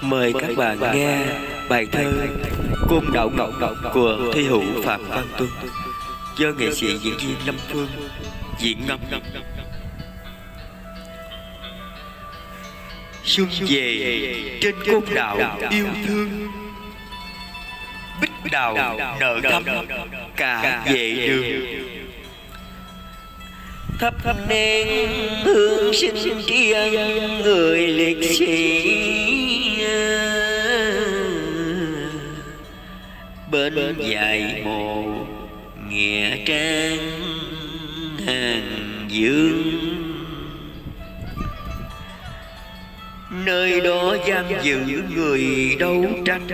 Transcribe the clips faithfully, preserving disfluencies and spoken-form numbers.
Mời các bạn nghe bài thơ Côn Đảo Ngọc của thi hữu Phạm Văn Tuân do nghệ sĩ diễn viên Lâm Phương diễn ngâm. Xuân về trên côn đảo yêu thương, bích đào nở thắm cả vệ đường. Thắp nén hương sinh tri người liệt sĩ, bên dải mộ nghĩa trang hàng dương. Nơi đó giam giữ người đấu tranh,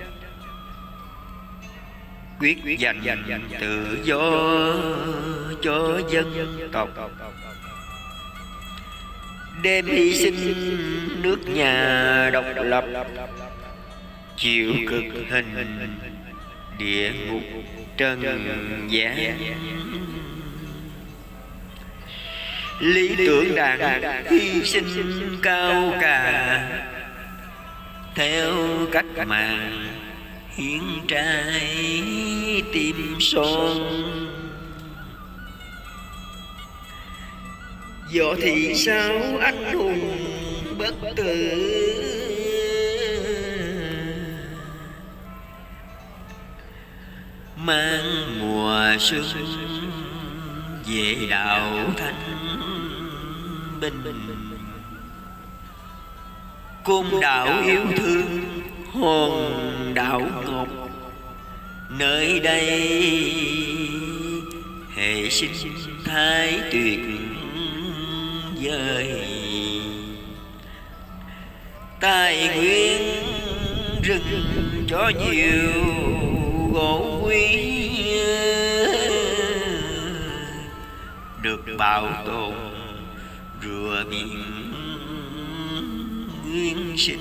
quyết giành tự do cho dân tộc, đem hy sinh nước nhà độc lập, chịu cực hình địa ngục trần gian. Lý tưởng đảng hy sinh cao cả, theo cách mạng hiến trai tim son. Võ thị sao anh hùng bất tử, mang mùa xuân về đạo thanh bình. Côn đảo yêu thương hòn đảo ngọc, nơi đây hệ sinh thái tuyệt vời. Tài nguyên rừng cho nhiều gỗ quý, được bảo tồn rùa biển nguyên sinh.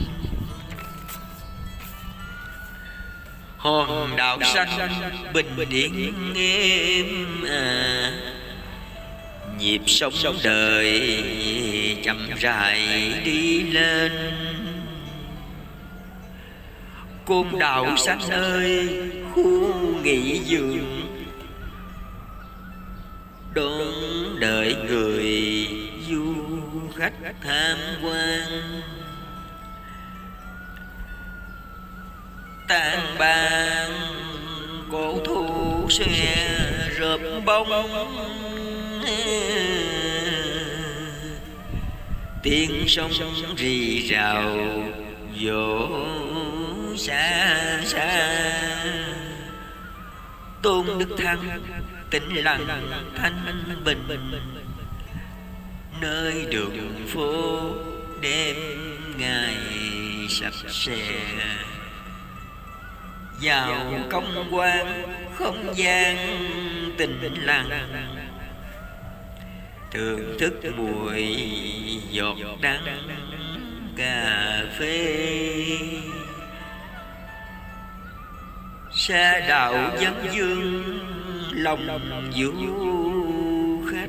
Hòn đảo xanh bình yên êm à, nhịp sống đời chậm rãi đi lên. Côn đảo xanh ơi khu nghỉ dưỡng, đón đợi người du khách tham quan. Tàn ban cổ thụ xe rợp bóng, tiếng sông rì rào dỗ xa xa. Tôn Đức Thắng tĩnh lặng thanh bình, nơi đường phố đêm ngày sạch sẽ. Vào công quan không gian tĩnh lặng, thưởng thức mùi giọt đắng cà phê. Xa đạo dân dương lòng du khách,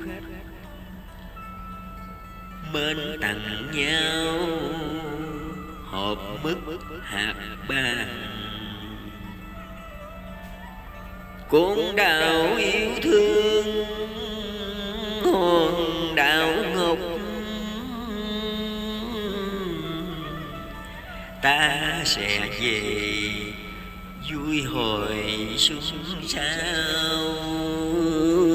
mến tặng nhau hộp mứt hạt ban. Côn đảo yêu thương hòn đảo ngọc, ta sẽ về vui hồi xuân sao.